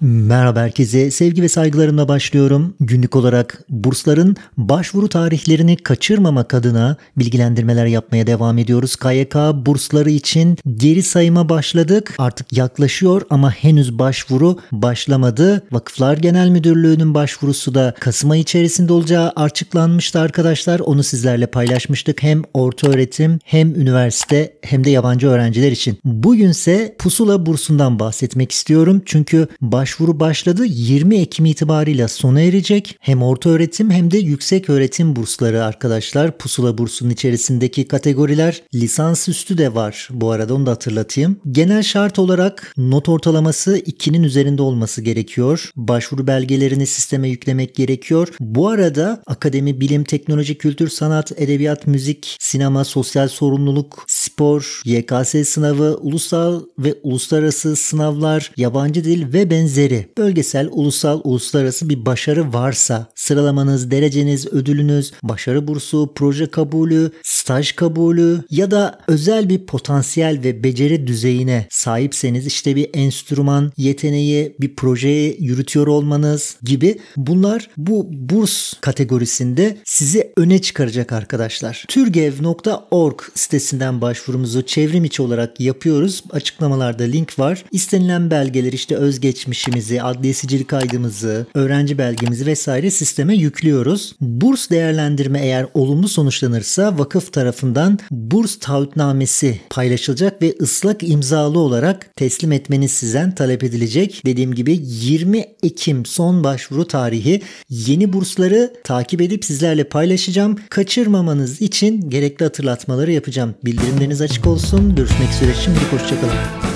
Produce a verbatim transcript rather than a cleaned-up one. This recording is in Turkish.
Merhaba herkese, sevgi ve saygılarımla başlıyorum. Günlük olarak bursların başvuru tarihlerini kaçırmamak adına bilgilendirmeler yapmaya devam ediyoruz. K Y K bursları için geri sayıma başladık. Artık yaklaşıyor ama henüz başvuru başlamadı. Vakıflar Genel Müdürlüğü'nün başvurusu da Kasım ayı içerisinde olacağı açıklanmıştı arkadaşlar. Onu sizlerle paylaşmıştık. Hem orta öğretim hem üniversite hem de yabancı öğrenciler için. Bugünse Pusula bursundan bahsetmek istiyorum. Çünkü başvuru başladı. yirmi Ekim itibarıyla sona erecek. Hem orta öğretim hem de yüksek öğretim bursları arkadaşlar. Pusula bursunun içerisindeki kategoriler, lisansüstü de var bu arada, onu da hatırlatayım. Genel şart olarak not ortalaması ikinin üzerinde olması gerekiyor. Başvuru belgelerini sisteme yüklemek gerekiyor. Bu arada akademi, bilim, teknoloji, kültür, sanat, edebiyat, müzik, sinema, sosyal sorumluluk, spor, Y K S sınavı, ulusal ve uluslararası sınavlar, yabancı dil ve benzeri bölgesel, ulusal, uluslararası bir başarı varsa, sıralamanız, dereceniz, ödülünüz, başarı bursu, proje kabulü, staj kabulü ya da özel bir potansiyel ve beceri düzeyine sahipseniz, işte bir enstrüman yeteneği, bir projeyi yürütüyor olmanız gibi, bunlar bu burs kategorisinde sizi öne çıkaracak arkadaşlar. türgev nokta org sitesinden başvurumuzu çevrim içi olarak yapıyoruz. Açıklamalarda link var. İstenilen belgeler, işte özgeçmişimizi, adliye sicil kaydımızı, öğrenci belgemizi vesaire sisteme yüklüyoruz. Burs değerlendirme eğer olumlu sonuçlanırsa vakıf tarafından burs taahhütnamesi paylaşılacak ve ıslak imzalı olarak teslim etmeniz sizden talep edilecek. Dediğim gibi yirmi Ekim son başvuru tarihi. Yeni bursları takip edip sizlerle paylaşacağım. Kaçırmamanız için gerekli hatırlatmaları yapacağım. Bildirimleriniz açık olsun. Görüşmek üzere. Şimdilik hoşçakalın.